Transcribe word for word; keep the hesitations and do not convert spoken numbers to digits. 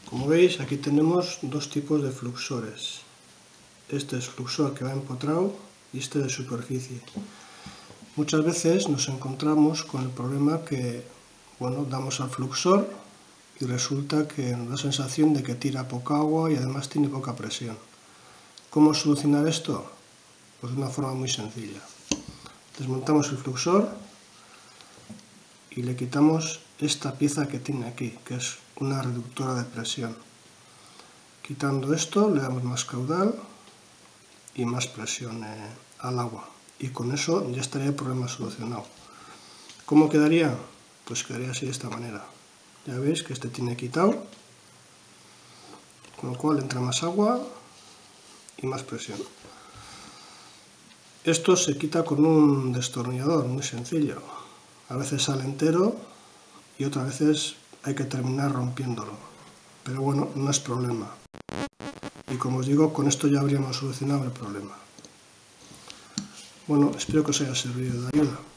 Como veis, aquí tenemos dos tipos de fluxores. Este es fluxor que va empotrado y este de superficie. Muchas veces nos encontramos con el problema que, bueno, damos al fluxor y resulta que nos da sensación de que tira poca agua y además tiene poca presión. ¿Cómo solucionar esto? Pues de una forma muy sencilla. Desmontamos el fluxor y le quitamos esta pieza que tiene aquí, que es una reductora de presión. Quitando esto le damos más caudal y más presión eh, al agua. Y con eso ya estaría el problema solucionado. ¿Cómo quedaría? Pues quedaría así de esta manera. Ya veis que este tiene quitado, con lo cual entra más agua y más presión. Esto se quita con un destornillador muy sencillo. A veces sale entero y otras veces hay que terminar rompiéndolo. Pero bueno, no es problema. Y como os digo, con esto ya habríamos solucionado el problema. Bueno, espero que os haya servido de ayuda.